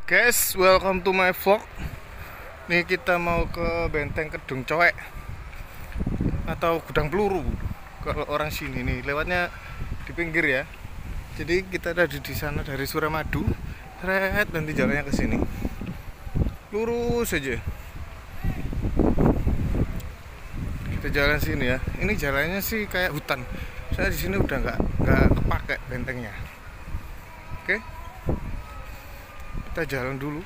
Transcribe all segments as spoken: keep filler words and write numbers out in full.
Guys, welcome to my vlog. Nih kita mau ke Benteng Kedung Coek atau Gudang Peluru. Kalau orang sini nih lewatnya di pinggir ya. Jadi kita ada di sana dari Suramadu. Red nanti jalannya ke sini. Lurus saja. Kita jalan sini ya. Ini jalannya sih kayak hutan. Saya di sini udah nggak nggak kepake bentengnya. Oke. Kita jalan dulu.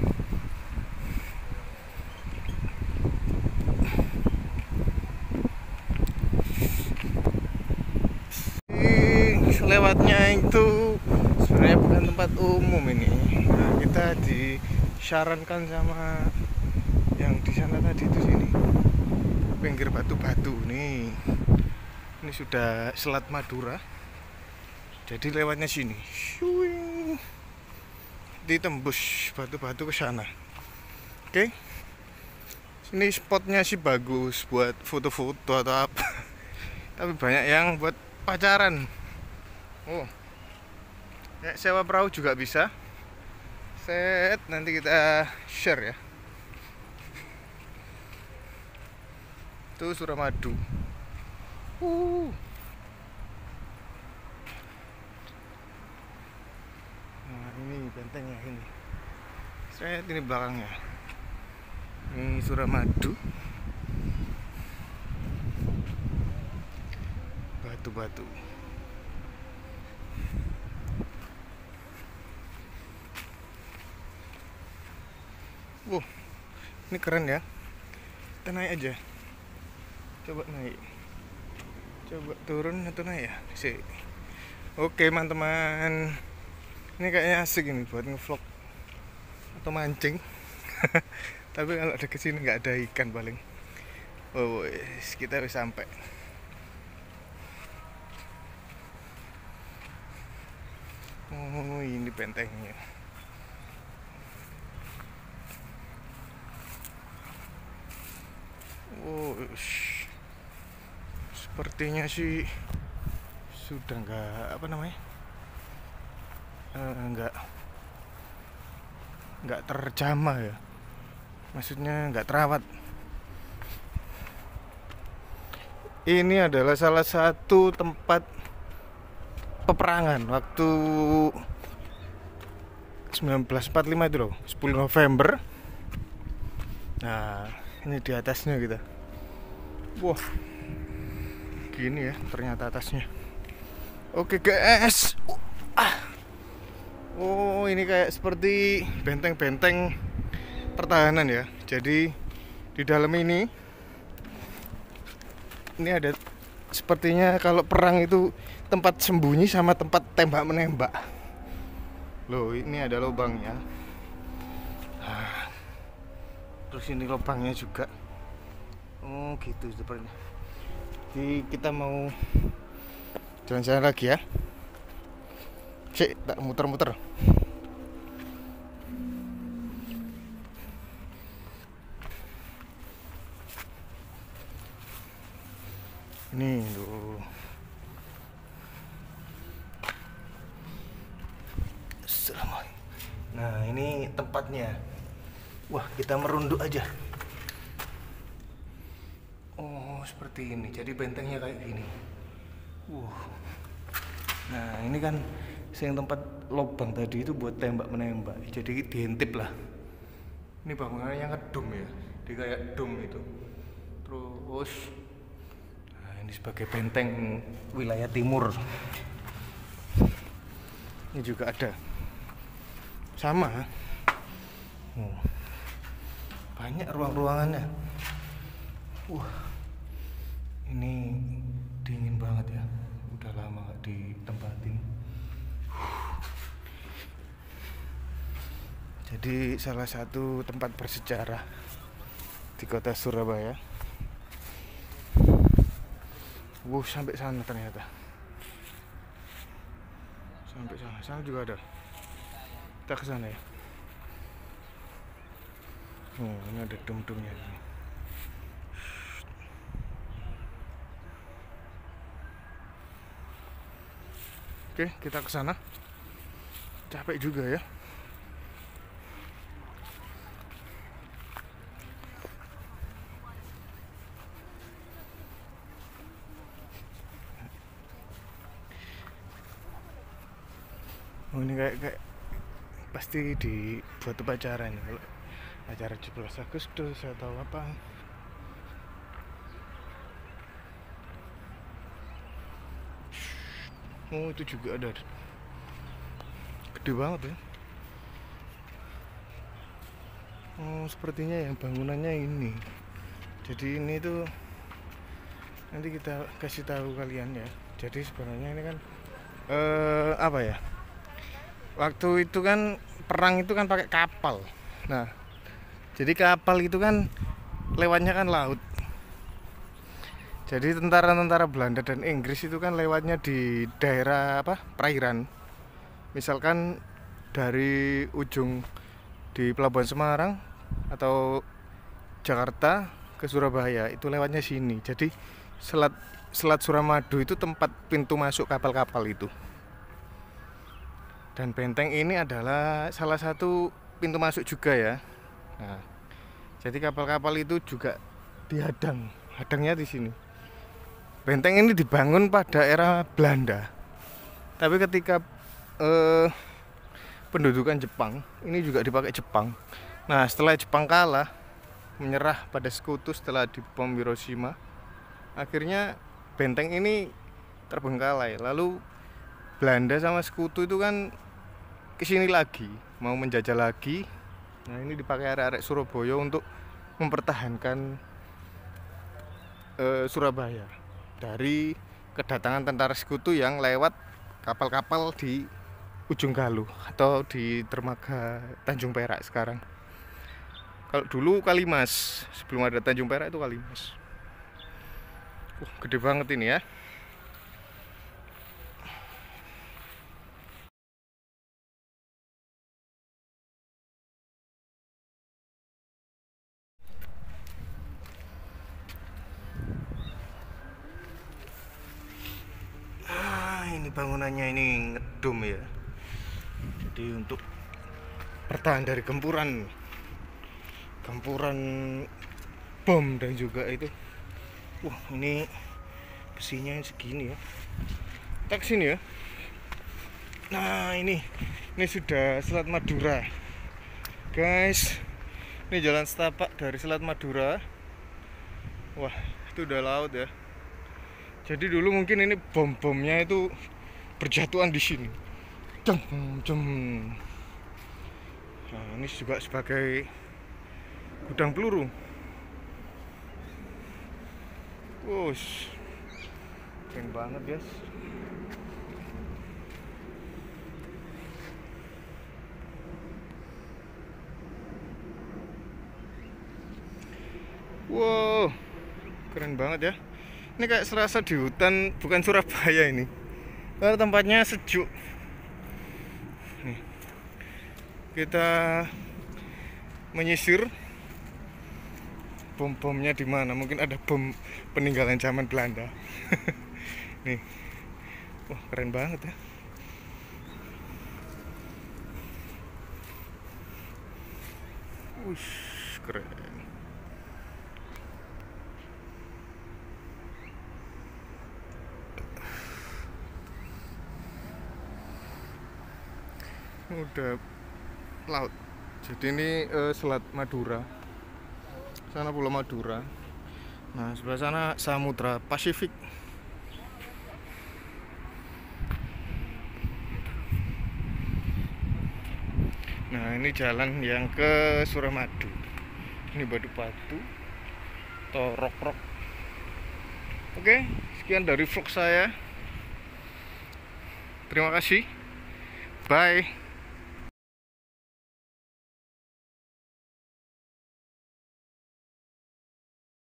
Lewatnya itu sebenarnya bukan tempat umum ini. Nah, kita disarankan sama yang di sana tadi itu sini. Pinggir batu-batu nih. Ini sudah Selat Madura. Jadi lewatnya sini. Shuing. Ditembus batu-batu ke sana. Oke. Sini spotnya sih bagus buat foto-foto atau apa. Tapi banyak yang buat pacaran. Oh, ya, sewa perahu juga bisa. Set, nanti kita share ya. Itu Suramadu. Uh. Nah, ini bentengnya ini. Set, ini belakangnya. Ini Suramadu. Batu-batu. Wow, ini keren ya. Kita naik aja. Coba naik. Coba turun atau naik ya? Sih. Oke, teman-teman. Ini kayaknya asik ini buat ngevlog atau mancing. Tapi kalau ada kesini nggak ada ikan paling. Oh, kita harus sampai. Oh, ini bentengnya. Oh, sepertinya sih sudah nggak apa namanya, uh, nggak nggak terjamah ya, maksudnya nggak terawat. Ini adalah salah satu tempat peperangan waktu seribu sembilan ratus empat puluh lima itu loh, sepuluh November. Nah, ini di atasnya kita. Wah, gini ya ternyata atasnya. Oke guys. Ah. Oh, ini kayak seperti benteng-benteng pertahanan ya. Jadi di dalam ini ini ada sepertinya kalau perang itu tempat sembunyi sama tempat tembak menembak. Loh, ini ada lubangnya. Ah. Terus ini lubangnya juga. Oh gitu sepertinya. Jadi kita mau jalan-jalan lagi ya. Cek, tak muter-muter. Ini tuh. Nah, ini tempatnya. Wah, kita merunduk aja. Oh, seperti ini. Jadi bentengnya kayak gini. Wow. Nah, ini kan yang tempat lubang tadi itu buat tembak menembak. Jadi diintip lah. Ini bangunannya ngedum ya. Dia kayak dom itu. Terus, nah ini sebagai benteng wilayah timur. Ini juga ada. Sama. Oh. Banyak ruang-ruangannya. Wah, ini dingin banget ya. Udah lama gak ditempatin. Jadi salah satu tempat bersejarah di kota Surabaya. Wuh, sampai sana ternyata. Sampai sana, sana juga ada. Kita ke sana ya. Oh, ini ada dom-domnya ini. Oke, kita ke sana. Capek juga ya. Oh ini kayak kayak pasti dibuat upacara nih, kalau acara tujuh belas Agustus atau apa. Oh itu juga ada, gede banget ya. Oh sepertinya yang bangunannya ini. Jadi ini tuh nanti kita kasih tahu kalian ya. Jadi sebenarnya ini kan eh, apa ya? Waktu itu kan perang itu kan pakai kapal. Nah, jadi kapal itu kan lewatnya kan laut. Jadi tentara-tentara Belanda dan Inggris itu kan lewatnya di daerah apa? Perairan. Misalkan dari ujung di Pelabuhan Semarang atau Jakarta ke Surabaya itu lewatnya sini. Jadi selat Selat Suramadu itu tempat pintu masuk kapal-kapal itu. Dan benteng ini adalah salah satu pintu masuk juga ya. Nah, jadi kapal-kapal itu juga dihadang, hadangnya di sini. Benteng ini dibangun pada era Belanda. Tapi ketika eh, pendudukan Jepang, ini juga dipakai Jepang. Nah, setelah Jepang kalah, menyerah pada sekutu setelah dibom Hiroshima, akhirnya benteng ini terbengkalai. Lalu Belanda sama sekutu itu kan kesini lagi, mau menjajah lagi. Nah ini dipakai arek-arek Surabaya untuk mempertahankan e, Surabaya dari kedatangan tentara sekutu yang lewat kapal-kapal di ujung Galuh atau di dermaga Tanjung Perak sekarang. Kalau dulu Kalimas, sebelum ada Tanjung Perak itu Kalimas. Wah, gede banget ini ya. Ini bangunannya ini ngedum ya. Jadi untuk bertahan dari gempuran gempuran bom dan juga itu. Wah ini besinya segini ya. Tak sini ya. Nah ini ini sudah Selat Madura, guys. Ini jalan setapak dari Selat Madura. Wah itu udah laut ya. Jadi dulu mungkin ini bom-bomnya itu berjatuhan di sini. Jeng, jeng. Nah, ini juga sebagai gudang peluru. Wush, keren banget guys. Wow, keren banget ya. Ini kayak serasa di hutan, bukan Surabaya ini. Karena tempatnya sejuk. Nih, kita menyisir bom-bomnya di mana. Mungkin ada bom peninggalan zaman Belanda. Nih, wah keren banget ya. Wush, keren. Udah laut. Jadi ini uh, Selat Madura. Sana Pulau Madura. Nah, sebelah sana Samudra Pasifik. Nah, ini jalan yang ke Suramadu. Ini batu-batu, torok-rok. Oke, sekian dari vlog saya. Terima kasih. Bye.